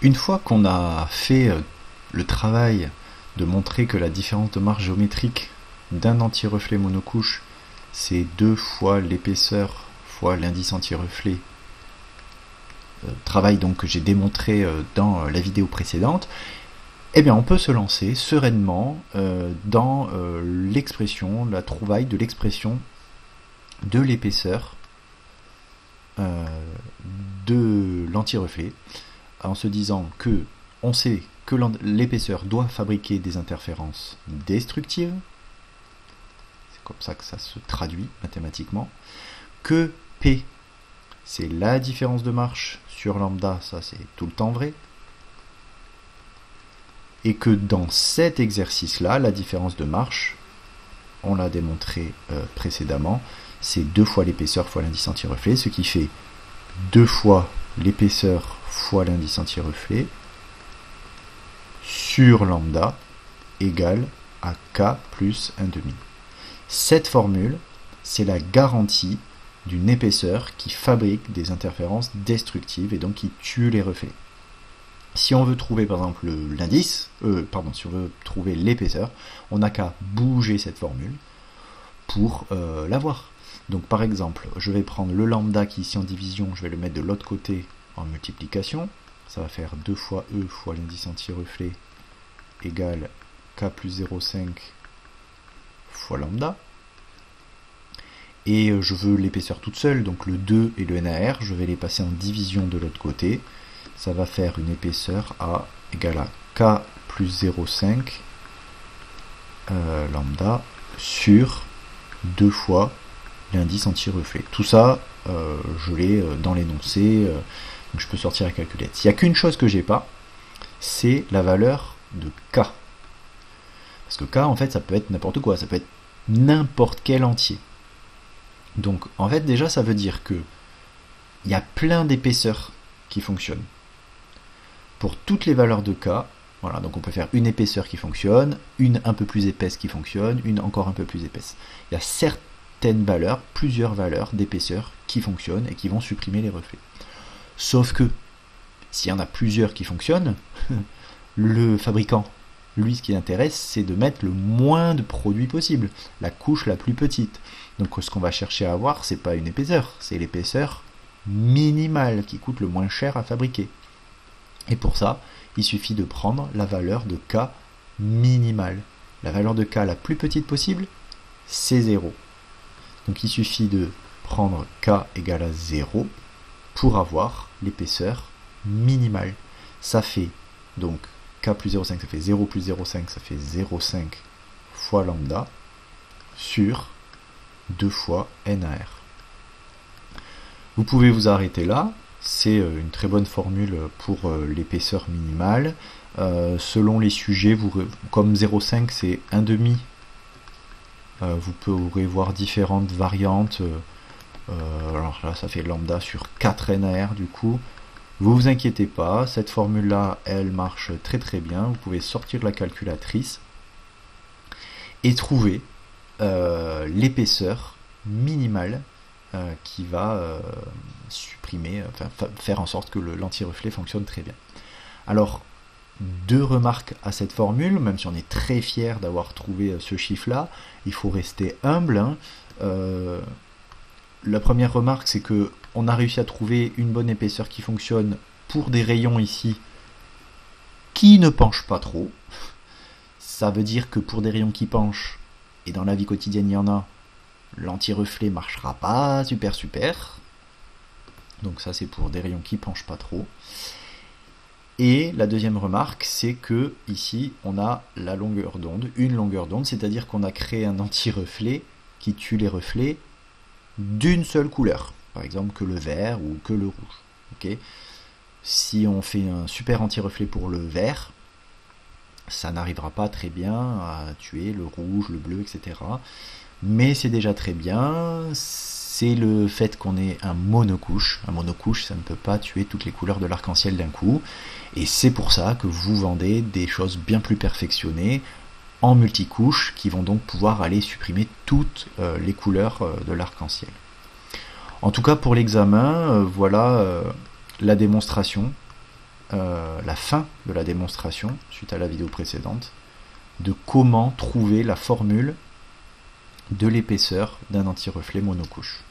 Une fois qu'on a fait le travail de montrer que la différence de marge géométrique d'un anti-reflet monocouche, c'est 2 fois l'épaisseur fois l'indice anti-reflet, travail donc que j'ai démontré dans la vidéo précédente, eh bien on peut se lancer sereinement dans l'expression, la trouvaille de l'expression de l'épaisseur de l'anti-reflet, en se disant que on sait que l'épaisseur doit fabriquer des interférences destructives, c'est comme ça que ça se traduit mathématiquement, que P c'est la différence de marche sur lambda, ça c'est tout le temps vrai, et que dans cet exercice-là, la différence de marche, on l'a démontré précédemment, c'est 2 fois l'épaisseur fois l'indice anti-reflet, ce qui fait 2 fois l'épaisseur fois l'indice anti-reflet sur lambda égale à k plus 1,5. Cette formule, c'est la garantie d'une épaisseur qui fabrique des interférences destructives et donc qui tue les reflets. Si on veut trouver par exemple l'indice, si on veut trouver l'épaisseur, on n'a qu'à bouger cette formule pour l'avoir. Donc par exemple, je vais prendre le lambda qui est ici en division, je vais le mettre de l'autre côté en multiplication. Ça va faire 2 fois E fois l'indice anti-reflet égale K plus 0,5 fois lambda. Et je veux l'épaisseur toute seule, donc le 2 et le NAR, je vais les passer en division de l'autre côté. Ça va faire une épaisseur A égale à K plus 0,5 lambda sur 2 fois l'indice anti-reflet. Tout ça, je l'ai dans l'énoncé, donc je peux sortir la calculette. Il n'y a qu'une chose que j'ai pas, c'est la valeur de K. Parce que K, en fait, ça peut être n'importe quoi, ça peut être n'importe quel entier. Donc, en fait, déjà, ça veut dire que il y a plein d'épaisseurs qui fonctionnent. Pour toutes les valeurs de K, voilà, donc on peut faire une épaisseur qui fonctionne, une un peu plus épaisse qui fonctionne, une encore un peu plus épaisse. Il y a certaines valeurs, plusieurs valeurs d'épaisseur qui fonctionnent et qui vont supprimer les reflets. Sauf que, s'il y en a plusieurs qui fonctionnent, le fabricant, lui, ce qui l'intéresse, c'est de mettre le moins de produits possible, la couche la plus petite. Donc ce qu'on va chercher à avoir, c'est pas une épaisseur, c'est l'épaisseur minimale qui coûte le moins cher à fabriquer. Et pour ça, il suffit de prendre la valeur de K minimale. La valeur de K la plus petite possible, c'est 0. Donc il suffit de prendre K égale à 0 pour avoir l'épaisseur minimale. Ça fait donc K plus 0,5, ça fait 0 plus 0,5, ça fait 0,5 fois lambda sur 2 fois NAR. Vous pouvez vous arrêter là, c'est une très bonne formule pour l'épaisseur minimale. Selon les sujets, comme 0,5 c'est 1,5, vous pourrez voir différentes variantes. Alors là, ça fait lambda sur 4 NAR du coup. Vous inquiétez pas, cette formule-là, elle marche très très bien. Vous pouvez sortir la calculatrice et trouver l'épaisseur minimale qui va supprimer, faire en sorte que l'anti-reflet fonctionne très bien. Alors, 2 remarques à cette formule, même si on est très fier d'avoir trouvé ce chiffre-là, il faut rester humble. La première remarque, c'est que on a réussi à trouver une bonne épaisseur qui fonctionne pour des rayons ici qui ne penchent pas trop. Ça veut dire que pour des rayons qui penchent, et dans la vie quotidienne il y en a, l'anti-reflet marchera pas super. Donc ça c'est pour des rayons qui penchent pas trop. Et la deuxième remarque, c'est que ici on a la longueur d'onde, une longueur d'onde, c'est-à-dire qu'on a créé un anti-reflet qui tue les reflets d'une seule couleur, par exemple que le vert ou que le rouge. Okay, si on fait un super anti-reflet pour le vert, ça n'arrivera pas très bien à tuer le rouge, le bleu, etc. Mais c'est déjà très bien. C'est le fait qu'on ait un monocouche. Un monocouche, ça ne peut pas tuer toutes les couleurs de l'arc-en-ciel d'un coup. Et c'est pour ça que vous vendez des choses bien plus perfectionnées en multicouches qui vont donc pouvoir aller supprimer toutes les couleurs de l'arc-en-ciel. En tout cas pour l'examen, voilà la démonstration la fin de la démonstration, suite à la vidéo précédente, de comment trouver la formule de l'épaisseur d'un anti-reflet monocouche.